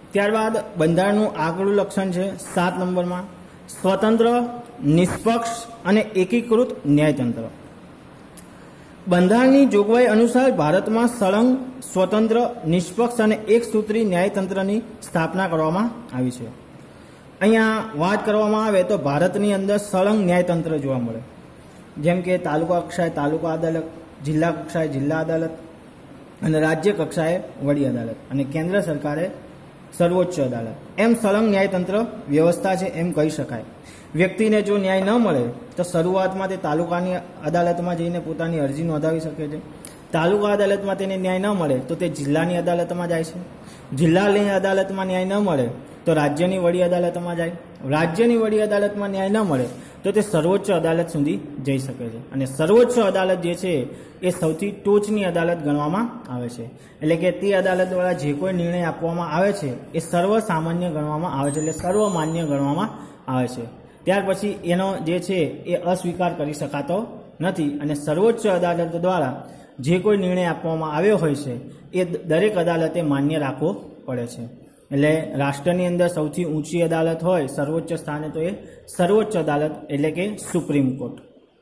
ત્યારબાદ બંધારણનું આગળનું લક્ષણ છે 7 નંબરમાં સ્વતંત્ર, નિષ્પક્ષ અને એકીકૃત ન્યાયતંત્ર. બંધારણની જોગવાઈ અનુસાર ભારતમાં સળંગ, સ્વતંત્ર, નિષ્પક્ષ અને એકસૂત્રી ન્યાયતંત્રની સ્થાપના કરવામાં આવી છે. અહીંયા વાત કરવામાં આવે તો ભારતની અંદર સળંગ ન્યાયતંત્ર જોવા મળે, જેમ કે તાલુકા કક્ષાએ તાલુકા અદાલત, જિલ્લા કક્ષાએ જિલ્લા અદાલત અને રાજ્ય કક્ષાએ વડી અદાલત અને કેન્દ્ર સરકારે સર્વોચ્ચ અદાલત. એમ સળંગ ન્યાયતંત્ર વ્યવસ્થા છે એમ કહી શકાય. વ્યક્તિને જો ન્યાય ન મળે તો શરૂઆતમાં તે તાલુકાની અદાલતમાં જઈને પોતાની અરજી નોંધાવી શકે છે. તાલુકા અદાલતમાં તેને ન્યાય ન મળે તો તે જિલ્લાની અદાલતમાં જાય છે. જિલ્લાની અદાલતમાં ન્યાય ન મળે તો રાજ્યની વડી અદાલતમાં જાય. રાજ્યની વડી અદાલતમાં ન્યાય ન મળે તો તે સર્વોચ્ચ અદાલત સુધી જઈ શકે છે. અને સર્વોચ્ચ અદાલત જે છે એ સૌથી ટોચની અદાલત ગણવામાં આવે છે. એટલે કે તે અદાલત દ્વારા જે કોઈ નિર્ણય આપવામાં આવે છે એ સર્વસામાન્ય ગણવામાં આવે છે, એટલે સર્વમાન્ય ગણવામાં આવે છે. ત્યાર પછી એનો જે છે એ અસ્વીકાર કરી શકાતો નથી અને સર્વોચ્ચ અદાલત દ્વારા જે કોઈ નિર્ણય આપવામાં આવ્યો હોય છે એ દરેક અદાલતે માન્ય રાખવો પડે છે. એટલે રાષ્ટ્રની અંદર સૌથી ઊંચી અદાલત હોય સર્વોચ્ચ સ્થાને તો એ સર્વોચ્ચ અદાલત એટલે કે સુપ્રીમ કોર્ટ.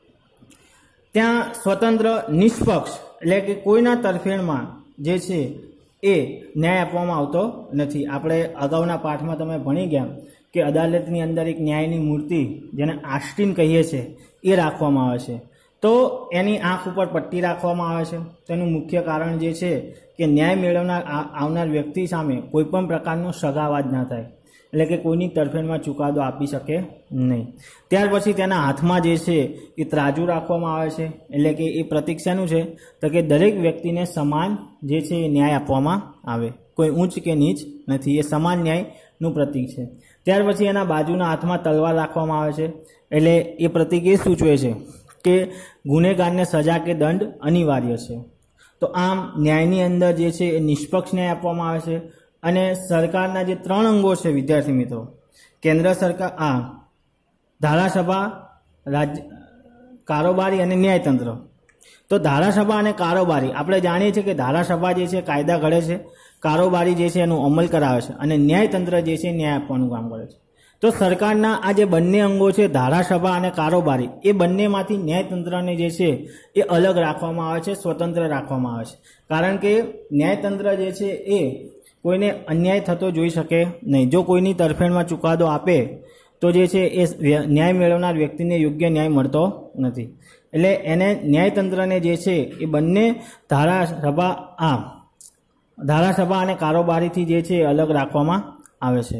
ત્યાં સ્વતંત્ર, નિષ્પક્ષ એટલે કે કોઈના તરફેણમાં જે છે એ ન્યાય આપવામાં આવતો નથી. આપણે અગાઉના પાઠમાં તમે ભણી ગયા કે અદાલતની અંદર એક ન્યાયની મૂર્તિ જેને આસ્ટીન કહીએ છીએ એ રાખવામાં આવે છે. તો એની આંખ ઉપર પટ્ટી રાખવામાં આવે છે. તેનું મુખ્ય કારણ જે છે કે ન્યાય મેળવનાર આવનાર વ્યક્તિ સામે કોઈ પણ પ્રકારનો સગાવાદ ના થાય, એટલે કે કોઈની તરફેણમાં ચુકાદો આપી શકે નહીં. ત્યાર પછી તેના હાથમાં જે છે એ ત્રાજુ રાખવામાં આવે છે, એટલે કે એ પ્રતીક શેનું છે તો કે દરેક વ્યક્તિને સમાન જે છે એ ન્યાય આપવામાં આવે, કોઈ ઊંચ કે નીચ નથી, એ સમાન ન્યાયનું પ્રતીક છે. ત્યાર પછી એના બાજુના હાથમાં તલવાર રાખવામાં આવે છે, એટલે એ પ્રતીક એ સૂચવે છે કે ગુનેગારને સજા કે દંડ અનિવાર્ય છે. તો આમ ન્યાયની અંદર જે છે એ નિષ્પક્ષ ન્યાય આપવામાં આવે છે. અને સરકારના જે 3 અંગો છે વિદ્યાર્થી મિત્રો, કેન્દ્ર સરકાર, ધારાસભા, રાજ્ય કારોબારી અને ન્યાયતંત્ર. તો ધારાસભા અને કારોબારી આપણે જાણીએ છીએ કે ધારાસભા જે છે કાયદા ઘડે છે, કારોબારી જે છે એનું અમલ કરાવે છે અને ન્યાયતંત્ર જે છે ન્યાય આપવાનું કામ કરે છે. તો સરકારના આ જે બંને અંગો છે ધારાસભા અને કારોબારી, એ બંનેમાંથી ન્યાયતંત્રને જે છે એ અલગ રાખવામાં આવે છે, સ્વતંત્ર રાખવામાં આવે છે. કારણ કે ન્યાયતંત્ર જે છે એ કોઈને અન્યાય થતો જોઈ શકે નહીં. જો કોઈની તરફેણમાં ચુકાદો આપે તો જે છે એ ન્યાય મેળવનાર વ્યક્તિને યોગ્ય ન્યાય મળતો નથી. એટલે એને ન્યાયતંત્રને જે છે એ બંને ધારાસભા અને કારોબારીથી જે છે અલગ રાખવામાં આવે છે.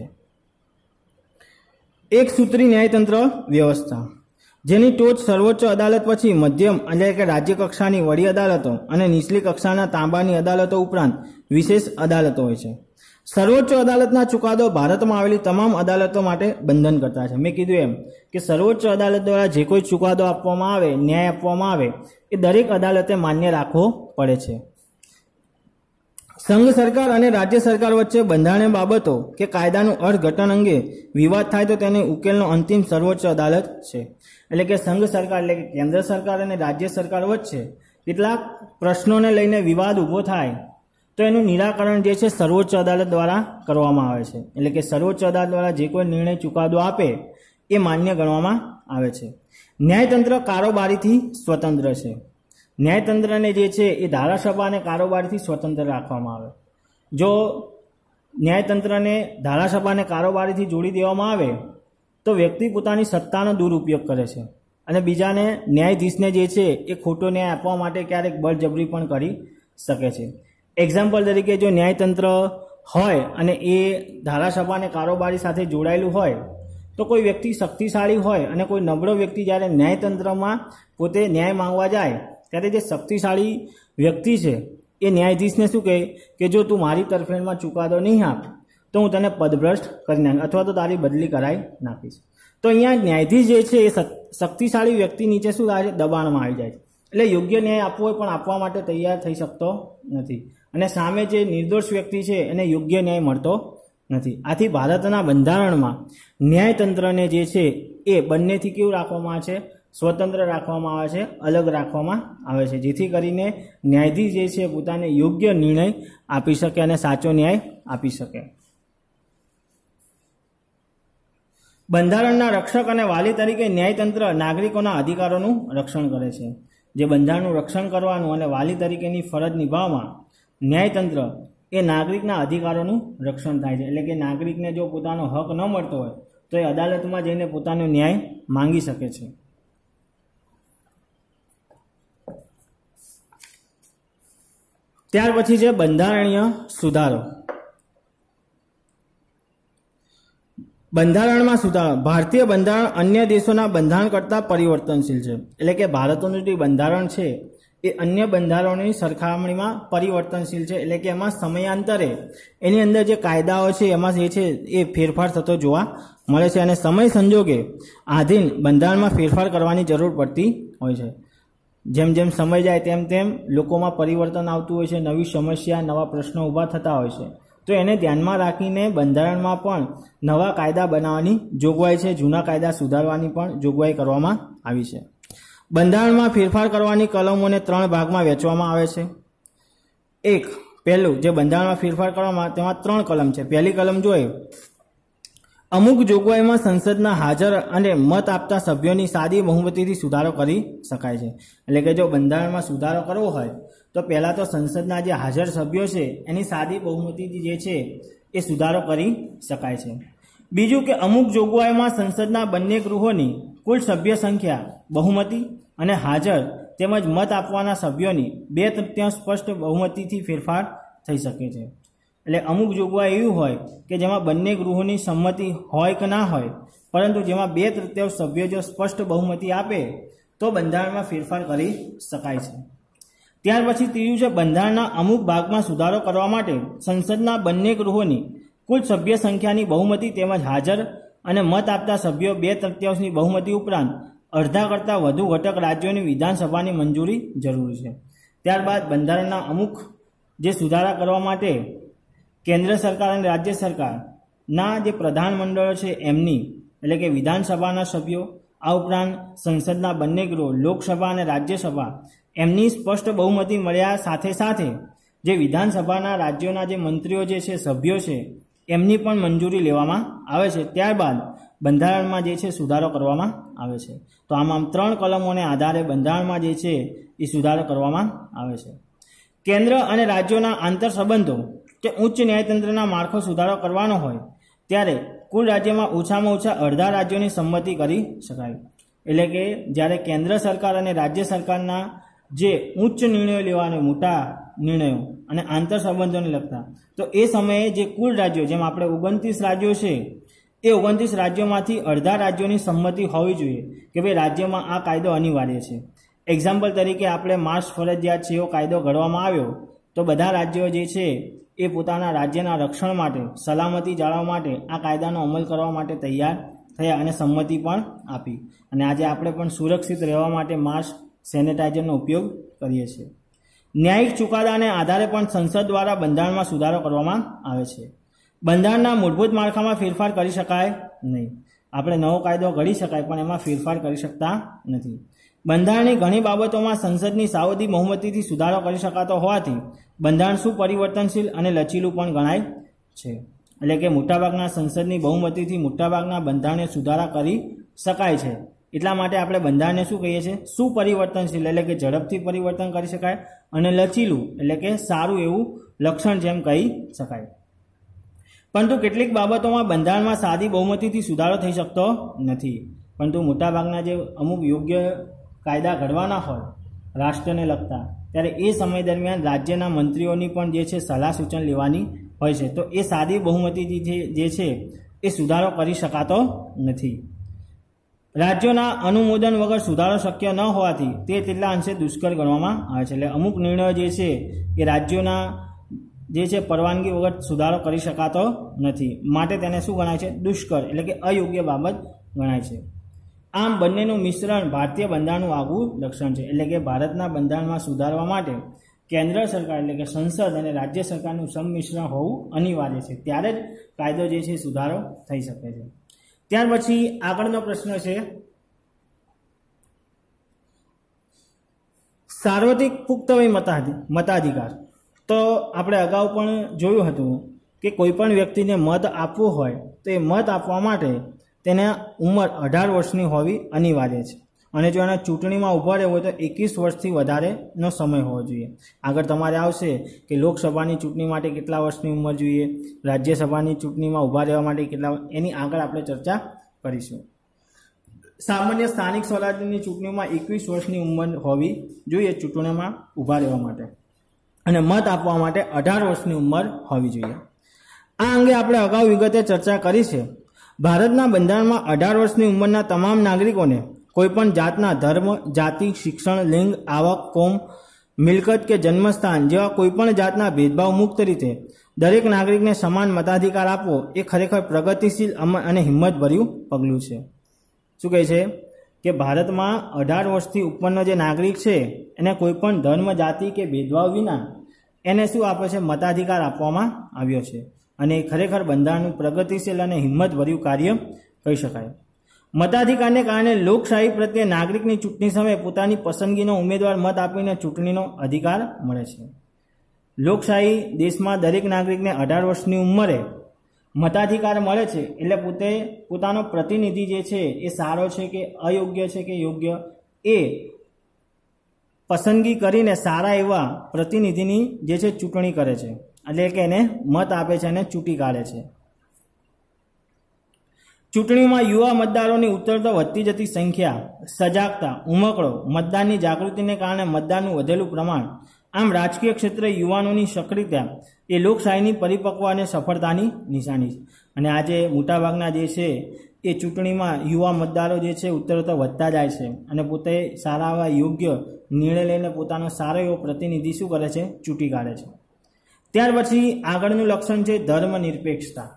એક સૂત્રી ન્યાયતંત્ર વ્યવસ્થા, જેની ટોચ સર્વોચ્ચ અદાલત પછી મધ્યમ એટલે કે રાજ્ય કક્ષાની વડી અદાલતો અને નીચલી કક્ષાના તાંબાની અદાલતો ઉપરાંત વિશેષ અદાલતો હોય છે. સર્વોચ્ચ અદાલતના ચુકાદો ભારતમાં આવેલી તમામ અદાલતો માટે બંધન કરતા છે. મેં કીધું એમ કે સર્વોચ્ચ અદાલત દ્વારા જે કોઈ ચુકાદો આપવામાં આવે, ન્યાય આપવામાં આવે, એ દરેક અદાલતે માન્ય રાખવો પડે છે. સંઘ સરકાર અને રાજ્ય સરકાર વચ્ચે બંધારણીય બાબતો કે કાયદાનું અર્થઘટન અંગે વિવાદ થાય તો તેની ઉકેલનો અંતિમ સર્વોચ્ચ અદાલત છે. એટલે કે સંઘ સરકાર એટલે કે કેન્દ્ર સરકાર અને રાજ્ય સરકાર વચ્ચે કેટલાક પ્રશ્નોને લઈને વિવાદ ઊભો થાય તો એનું નિરાકરણ જે છે સર્વોચ્ચ અદાલત દ્વારા કરવામાં આવે છે. એટલે કે સર્વોચ્ચ અદાલત દ્વારા જે કોઈ નિર્ણય ચુકાદો આપે એ માન્ય ગણવામાં આવે છે. ન્યાયતંત્ર કારોબારીથી સ્વતંત્ર છે. ન્યાયતંત્રને જે છે એ ધારાસભા અને કારોબારીથી સ્વતંત્ર રાખવામાં આવે. જો ન્યાયતંત્રને ધારાસભા અને કારોબારીથી જોડી દેવામાં આવે તો વ્યક્તિ પોતાની સત્તાનો દુરુપયોગ કરે છે અને બીજાને ન્યાયાધીશને જે છે એ ખોટો ન્યાય આપવા માટે ક્યારેક બળજબરી પણ કરી શકે છે. એક્ઝામ્પલ તરીકે જો ન્યાયતંત્ર હોય અને એ ધારાસભા અને કારોબારી સાથે જોડાયેલું હોય તો કોઈ વ્યક્તિ શક્તિશાળી હોય અને કોઈ નબળો વ્યક્તિ જ્યારે ન્યાયતંત્રમાં પોતે ન્યાય માંગવા જાય ત્યારે જે શક્તિશાળી વ્યક્તિ છે એ ન્યાયાધીશને શું કહે કે જો તું મારી તરફેણમાં ચુકાદો નહીં આપ તો હું તને પદભ્રષ્ટ કરી નાખ અથવા તો તારી બદલી કરાવી નાખીશ. તો અહીંયા ન્યાયાધીશ જે છે એ શક્તિશાળી વ્યક્તિ નીચે શું થાય છે, દબાણમાં આવી જાય છે. એટલે યોગ્ય ન્યાય આપવો હોય પણ આપવા માટે તૈયાર થઈ શકતો નથી અને સામે જે નિર્દોષ વ્યક્તિ છે એને યોગ્ય ન્યાય મળતો નથી. આથી ભારતના બંધારણમાં ન્યાયતંત્રને જે છે એ બંનેથી કેવું રાખવામાં આવે છે, સ્વતંત્ર રાખવામાં આવે છે, અલગ રાખવામાં આવે છે, જેથી કરીને ન્યાયાધીશ જે છે પોતાને યોગ્ય નિર્ણય આપી શકે અને સાચો ન્યાય આપી શકે. બંધારણના રક્ષક અને વાલી તરીકે ન્યાયતંત્ર નાગરિકોના અધિકારોનું રક્ષણ કરે છે. જે બંધારણનું રક્ષણ કરવાનું અને વાલી તરીકેની ફરજ નિભાવવામાં ન્યાયતંત્ર એ નાગરિકના અધિકારોનું રક્ષણ થાય છે. એટલે કે નાગરિકને જો પોતાનો હક ન મળતો હોય તો એ અદાલતમાં જઈને પોતાનો ન્યાય માંગી શકે છે. ત્યાર પછી છે બંધારણીય સુધારો. બંધારણમાં સુધારો. ભારતીય બંધારણ અન્ય દેશોના બંધારણ કરતાં પરિવર્તનશીલ છે. એટલે કે ભારતનું જે બંધારણ છે એ અન્ય બંધારણોની સરખામણીમાં પરિવર્તનશીલ છે. એટલે કે એમાં સમયાંતરે એની અંદર જે કાયદાઓ છે એમાં જે છે એ ફેરફાર થતો જોવા મળે છે અને સમય સંજોગે આધીન બંધારણમાં ફેરફાર કરવાની જરૂર પડતી હોય છે. જેમ જેમ સમય જાય તેમ તેમ લોકોમાં પરિવર્તન આવતું હોય છે, નવી સમસ્યા, નવા પ્રશ્નો ઊભા થતા હોય છે. તો એને ધ્યાનમાં રાખીને બંધારણમાં પણ નવા કાયદા બનાવવાની જોગવાઈ છે, જૂના કાયદા સુધારવાની પણ જોગવાઈ કરવામાં આવી છે. બંધારણમાં ફેરફાર કરવાની કલમોને 3 ભાગમાં વહેંચવામાં આવે છે. પહેલું જે બંધારણમાં ફેરફાર કરવામાં તેમાં 3 કલમ છે. પહેલી કલમ જોઈએ, અમુક જોગવાઈમાં સંસદના હાજર અને મત આપતા સભ્યોની સાદી બહુમતીથી સુધારો કરી શકાય છે. એટલે કે જો બંધારણમાં સુધારો કરવો હોય તો પહેલાં તો સંસદના જે હાજર સભ્યો છે એની સાદી બહુમતીથી જે છે એ સુધારો કરી શકાય છે. બીજું કે અમુક જોગવાઈમાં સંસદના બંને ગૃહોની કુલ સભ્ય સંખ્યા, બહુમતી અને હાજર તેમજ મત આપવાના સભ્યોની 2/3 સ્પષ્ટ બહુમતીથી ફેરફાર થઈ શકે છે. એટલે અમુક જોગવાઈ એવી હોય કે જેમાં બંને ગૃહોની સંમતિ હોય કે ના હોય, પરંતુ જેમાં 2/3 સભ્યો જો સ્પષ્ટ બહુમતી આપે તો બંધારણમાં ફેરફાર કરી શકાય છે. ત્યાર પછી ત્રીજું છે, બંધારણના અમુક ભાગમાં સુધારો કરવા માટે સંસદના બંને ગૃહોની કુલ સભ્ય સંખ્યાની બહુમતી તેમજ હાજર અને મત આપતા સભ્યો 2/3ની બહુમતી ઉપરાંત અડધા કરતાં વધુ ઘટક રાજ્યોની વિધાનસભાની મંજૂરી જરૂરી છે. ત્યારબાદ બંધારણના અમુક જે સુધારા કરવા માટે કેન્દ્ર સરકાર અને રાજ્ય સરકારના જે પ્રધાનમંડળો છે એમની, એટલે કે વિધાનસભાના સભ્યો, આ ઉપરાંત સંસદના બંને ગૃહો, લોકસભા અને રાજ્યસભા, એમની સ્પષ્ટ બહુમતી મળ્યા સાથે સાથે જે વિધાનસભાના રાજ્યોના જે મંત્રીઓ જે છે, સભ્યો છે, એમની પણ મંજૂરી લેવામાં આવે છે. ત્યારબાદ બંધારણમાં જે છે સુધારો કરવામાં આવે છે. તો આમ 3 કલમોને આધારે બંધારણમાં જે છે એ સુધારો કરવામાં આવે છે. કેન્દ્ર અને રાજ્યોના આંતર સંબંધો કે ઉચ્ચ ન્યાયતંત્રના માળખો સુધારો કરવાનો હોય ત્યારે કુલ રાજ્યમાં ઓછામાં ઓછા અડધા રાજ્યોની સંમતિ કરી શકાય. એટલે કે જ્યારે કેન્દ્ર સરકાર અને રાજ્ય સરકારના જે ઉચ્ચ નિર્ણયો લેવાના, મોટા નિર્ણયો અને આંતર સંબંધોને લગતા, તો એ સમયે જે કુલ રાજ્યો, જેમ આપણે 29 રાજ્યો છે, એ 29 રાજ્યોમાંથી અડધા રાજ્યોની સંમતિ હોવી જોઈએ કે ભાઈ રાજ્યમાં આ કાયદો અનિવાર્ય છે. એક્ઝામ્પલ તરીકે આપણે માસ્ક ફરજિયાત છે એવો કાયદો ઘડવામાં આવ્યો તો બધા રાજ્યો જે છે એ પોતાના રાજ્યના રક્ષણ માટે, સલામતી જાળવવા માટે આ કાયદાનો અમલ કરવા માટે તૈયાર થયા અને સંમતિ પણ આપી. અને આજે આપણે પણ સુરક્ષિત રહેવા માટે માસ્ક, સેનેટાઇઝરનો ઉપયોગ કરીએ છીએ. ન્યાયિક ચુકાદાને આધારે પણ સંસદ દ્વારા બંધારણમાં સુધારો કરવામાં આવે છે. બંધારણના મૂળભૂત માળખામાં ફેરફાર કરી શકાય નહીં. આપણે નવો કાયદો ઘડી શકાય પણ એમાં ફેરફાર કરી શકતા નથી. બંધારણની ઘણી બાબતોમાં સંસદની સાવધી બહુમતીથી સુધારો કરી શકાતો હોવાથી બંધારણ સુપરિવર્તનશીલ અને લચીલું પણ ગણાય છે. એટલે કે મોટાભાગના સંસદની બહુમતીથી મોટાભાગના બંધારણને સુધારા કરી શકાય છે. એટલા માટે આપણે બંધારણને શું કહીએ છીએ? સુપરિવર્તનશીલ, એટલે કે ઝડપથી પરિવર્તન કરી શકાય, અને લચીલું એટલે કે સારું એવું લક્ષણ જેમ કહી શકાય. પરંતુ કેટલીક બાબતોમાં બંધારણમાં સાદી બહુમતીથી સુધારો થઈ શકતો નથી. પરંતુ મોટાભાગના જે અમુક યોગ્ય કાયદા ઘડવાના હોય રાષ્ટ્રને લગતા, ત્યારે એ સમય દરમિયાન રાજ્યના મંત્રીઓની પણ જે છે સલાહ સૂચન લેવાની હોય છે. તો એ સાદી બહુમતીથી જે છે એ સુધારો કરી શકાતો નથી. રાજ્યોના અનુમોદન વગર સુધારો શક્ય ન હોવાથી તે તેટલા અંશે દુષ્કર ગણવામાં આવે છે. એટલે અમુક નિર્ણયો જે છે એ રાજ્યોના જે છે પરવાનગી વગર સુધારો કરી શકાતો નથી, માટે તેને શું ગણાય છે? દુષ્કર, એટલે કે અયોગ્ય બાબત ગણાય છે. આમ બંનેનું મિશ્રણ ભારતીય બંધારણનું આગવું લક્ષણ છે. એટલે કે ભારતના બંધારણમાં સુધારવા માટે કેન્દ્ર સરકાર એટલે કે સંસદ અને રાજ્ય સરકારનું સંમિશ્રણ હોવું અનિવાર્ય છે. ત્યારે જ કાયદો જે છે સુધારો થઈ શકે છે. ત્યાર પછી આગળનો પ્રશ્ન છે, સાર્વત્રિક પુખ્ત વય મતાધિકાર. તો આપણે અગાઉ પણ જોયું હતું કે કોઈ પણ વ્યક્તિને મત આપવો હોય તો એ મત આપવા માટે તેને ઉંમર 18 વર્ષની હોવી અનિવાર્ય છે અને જો એને ચૂંટણીમાં ઊભા રહેવું હોય તો 21 વર્ષથી વધારેનો સમય હોવો જોઈએ. આગળ તમારે આવશે કે લોકસભાની ચૂંટણી માટે કેટલા વર્ષની ઉંમર જોઈએ, રાજ્યસભાની ચૂંટણીમાં ઊભા રહેવા માટે કેટલા, એની આગળ આપણે ચર્ચા કરીશું. સામાન્ય સ્થાનિક સ્વરાજ્યની ચૂંટણીમાં 21 વર્ષની ઉંમર હોવી જોઈએ ચૂંટણીમાં ઊભા રહેવા માટે, અને મત આપવા માટે 18 વર્ષની ઉંમર હોવી જોઈએ. આ અંગે આપણે અગાઉ વિગતે ચર્ચા કરી છે. ભારતના બંધારણમાં 18 વર્ષની ઉંમરના તમામ નાગરિકોને કોઈપણ જાતના ધર્મ, જાતિ, શિક્ષણ, લિંગ, આવક, કોમ, મિલકત કે જન્મસ્થાન જેવા કોઈપણ જાતના ભેદભાવ મુક્ત રીતે દરેક નાગરિકને સમાન મતાધિકાર આપવો એ ખરેખર પ્રગતિશીલ અને હિંમતભર્યું પગલું છે. શું કહે છે કે ભારતમાં 18 વર્ષથી ઉપરનો જે નાગરિક છે એને કોઈપણ ધર્મ, જાતિ કે ભેદભાવ વિના એને શું આપે છે, મતાધિકાર આપવામાં આવ્યો છે, અને એ ખરેખર બંધારણનું પ્રગતિશીલ અને હિંમતભર્યું કાર્ય કહી શકાય. મતાધિકારને કારણે લોકશાહી પ્રત્યે નાગરિકની ચૂંટણી સમયે પોતાની પસંદગીનો ઉમેદવાર મત આપીને ચૂંટણીનો અધિકાર મળે છે. લોકશાહી દેશમાં દરેક નાગરિકને 18 વર્ષની ઉંમરે મતાધિકાર મળે છે, એટલે પોતાનો પ્રતિનિધિ જે છે એ સારો છે કે અયોગ્ય છે કે યોગ્ય, એ પસંદગી કરીને સારા એવા પ્રતિનિધિની જે છે ચૂંટણી કરે છે, એટલે કે એને મત આપે છે અને ચૂંટી કાઢે છે. ચૂંટણીમાં યુવા મતદારોની ઉત્તરોત્તર વધતી જતી સંખ્યા, સજાગતા, ઉમકડો, મતદાનની જાગૃતિને કારણે મતદાનનું વધેલું પ્રમાણ, આમ રાજકીય ક્ષેત્રે યુવાનોની સક્રિયતા એ લોકશાહીની પરિપક્વ અને સફળતાની નિશાની છે. અને આજે મોટાભાગના જે છે એ ચૂંટણીમાં યુવા મતદારો જે છે ઉત્તરોત્તર વધતા જાય છે અને પોતે સારા એવા યોગ્ય નિર્ણય લઈને પોતાનો સારો એવો પ્રતિનિધિ શું કરે છે, ચૂંટી કાઢે છે. ત્યાર પછી આગળનું લક્ષણ છે ધર્મનિરપેક્ષતા.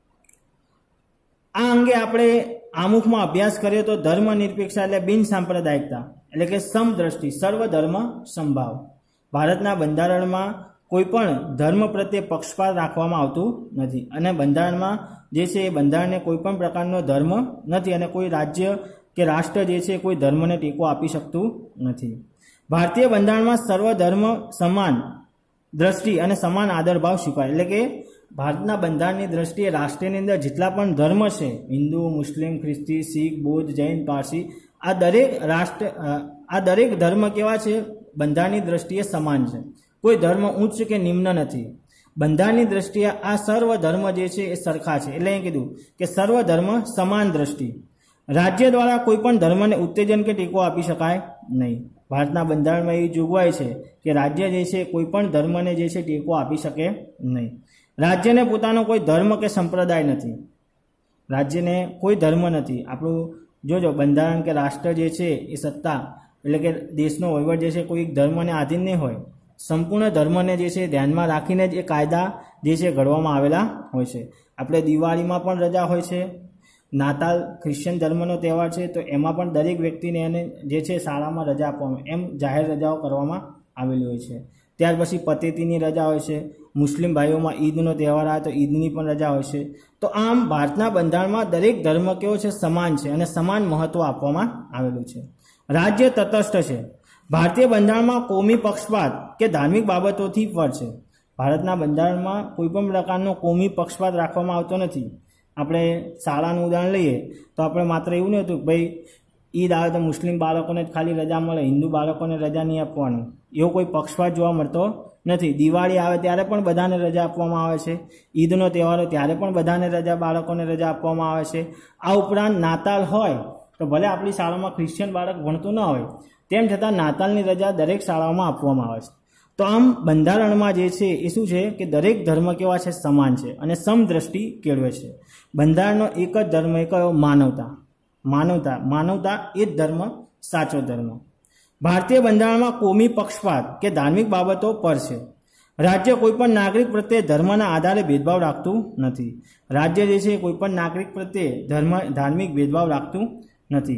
આ અંગે આપણે આમુખમાં અભ્યાસ કર્યો તો ધર્મનિરપેક્ષતા એટલે બિન સાંપ્રદાયિકતા, એટલે કે સમદ્રષ્ટિ, સર્વધર્મ સમભાવ. ભારતના બંધારણમાં કોઈ પણ ધર્મ પ્રત્યે પક્ષપાત રાખવામાં આવતું નથી, અને બંધારણમાં જે છે એ બંધારણને કોઈ પણ પ્રકારનો ધર્મ નથી, અને કોઈ રાજ્ય કે રાષ્ટ્ર જે છે કોઈ ધર્મને ટેકો આપી શકતું નથી. ભારતીય બંધારણમાં સર્વધર્મ સમાન દ્રષ્ટિ અને સમાન આદરભાવ સ્વીકારે, એટલે કે ભારતના બંધારણની દ્રષ્ટિએ રાષ્ટ્રની અંદર જેટલા પણ ધર્મ છે, હિન્દુ, મુસ્લિમ, ખ્રિસ્તી, શીખ, બૌદ્ધ, જૈન, પારસી, આ દરેક ધર્મ કેવા છે, બંધારણની દ્રષ્ટિએ સમાન છે. કોઈ ધર્મ ઉચ્ચ કે નિમ્ન નથી. બંધારણની દ્રષ્ટિએ આ સર્વ ધર્મ જે છે એ સરખા છે, એટલે અહીં કીધું કે સર્વ ધર્મ સમાન દ્રષ્ટિ. રાજ્ય દ્વારા કોઈ પણ ધર્મને ઉત્તેજન કે ટેકો આપી શકાય નહીં. ભારતના બંધારણમાં એવી જોગવાઈ છે કે રાજ્ય જે છે કોઈ પણ ધર્મને જે છે ટેકો આપી શકે નહીં. રાજ્યને પોતાનો કોઈ ધર્મ કે સંપ્રદાય નથી. રાજ્યને કોઈ ધર્મ નથી. આપણું જોજો બંધારણ કે રાષ્ટ્ર જે છે એ સત્તા, એટલે કે દેશનો વહીવટ જે છે કોઈ ધર્મને આધીન નહીં હોય. સંપૂર્ણ ધર્મને જે છે ધ્યાનમાં રાખીને જ એ કાયદા જે છે ઘડવામાં આવેલા હોય છે. આપણે દિવાળીમાં પણ રજા હોય છે. નાતાલ ખ્રિશ્ચન ધર્મનો તહેવાર છે, તો એમાં પણ દરેક વ્યક્તિને એને જે છે શાળામાં રજા આપવામાં, એમ જાહેર રજાઓ કરવામાં આવેલી હોય છે. ત્યાર પછી પતેતીની રજા હોય છે. મુસ્લિમ ભાઈઓમાં ઈદનો તહેવાર આવે તો ઈદની પણ રજા હોય છે. તો આમ ભારતના બંધારણમાં દરેક ધર્મ કેવો છે, સમાન છે અને સમાન મહત્વ આપવામાં આવેલું છે. રાજ્ય તટસ્થ છે. ભારતીય બંધારણમાં કોમી પક્ષપાત કે ધાર્મિક બાબતોથી પર છે. ભારતના બંધારણમાં કોઈ પણ પ્રકારનો કોમી પક્ષપાત રાખવામાં આવતો નથી. આપણે શાળાનું ઉદાહરણ લઈએ તો આપણે માત્ર એવું નહીં હતું કે ભાઈ ઈદ આવે તો મુસ્લિમ બાળકોને જ ખાલી રજા મળે, હિન્દુ બાળકોને રજા નહીં આપવાનું, એવો કોઈ પક્ષપાત જોવા મળતો નથી. દિવાળી આવે ત્યારે પણ બધાને રજા આપવામાં આવે છે. ઈદનો તહેવાર હોય ત્યારે પણ બધાને રજા, બાળકોને રજા આપવામાં આવે છે. આ ઉપરાંત નાતાલ હોય તો ભલે આપણી શાળામાં ખ્રિશ્ચન બાળક ભણતું ન હોય, તેમ છતાં નાતાલની રજા દરેક શાળાઓમાં આપવામાં આવે છે. તો આમ બંધારણમાં જે છે એ શું છે કે દરેક ધર્મ કેવા છે, સમાન છે અને સમદ્રષ્ટિ કેળવે છે. બંધારણનો એક જ ધર્મ, એક માનવતા. માનવતા એ જ ધર્મ, સાચો ધર્મ. ભારતીય બંધારણમાં કોમી પક્ષપાત કે ધાર્મિક બાબતો પર છે. રાજ્ય કોઈપણ નાગરિક પ્રત્યે ધર્મના આધારે ભેદભાવ રાખતું નથી. રાજ્ય જે છે કોઈપણ નાગરિક પ્રત્યે ધાર્મિક ભેદભાવ રાખતું નથી.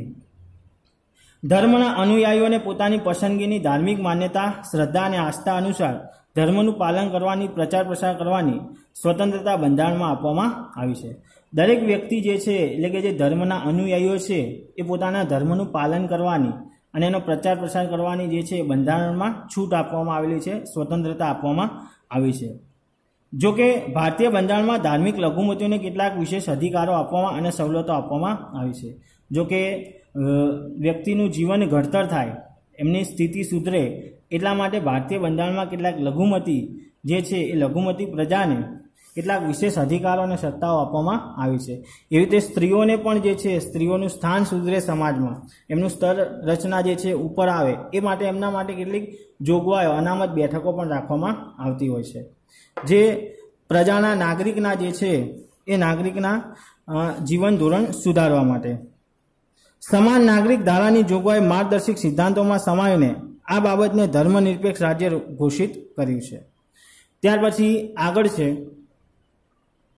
ધર્મના અનુયાયીઓને પોતાની પસંદગીની ધાર્મિક માન્યતા, શ્રદ્ધા અને આસ્થા અનુસાર ધર્મનું પાલન કરવાની, પ્રચાર પ્રસાર કરવાની સ્વતંત્રતા બંધારણમાં આપવામાં આવી છે. દરેક વ્યક્તિ જે છે, એટલે કે જે ધર્મના અનુયાયીઓ છે, એ પોતાના ધર્મનું પાલન કરવાની અને એનો પ્રચાર પ્રસાર કરવાની જે છે બંધારણમાં છૂટ આપવામાં આવેલી છે, સ્વતંત્રતા આપવામાં આવી છે. જો કે ભારતીય બંધારણમાં ધાર્મિક લઘુમતીઓને કેટલાક વિશેષ અધિકારો આપવામાં અને સવલતો આપવામાં આવી છે. જો કે વ્યક્તિનું જીવન ઘડતર થાય, એમની સ્થિતિ સુધરે એટલા માટે ભારતીય બંધારણમાં કેટલાક લઘુમતી જે છે એ લઘુમતી પ્રજાને કેટલાક વિશેષ અધિકારો અને સત્તાઓ આપવામાં આવી છે. એવી રીતે સ્ત્રીઓને પણ જે છે સ્ત્રીઓનું સ્થાન સુધરે સમાજમાં, એમનું સ્તર રચના જે છે ઉપર આવે એ માટે એમના માટે કેટલીક જોગવાઈઓ, અનામત બેઠકો પણ રાખવામાં આવતી હોય છે, જે પ્રજાના નાગરિકના જે છે એ નાગરિકના જીવન ધોરણ સુધારવા માટે. સમાન નાગરિક ધારાની જોગવાઈ માર્ગદર્શક સિદ્ધાંતોમાં સમાવીને આ બાબતને ધર્મનિરપેક્ષ રાજ્ય ઘોષિત કર્યું છે. ત્યાર પછી આગળ છે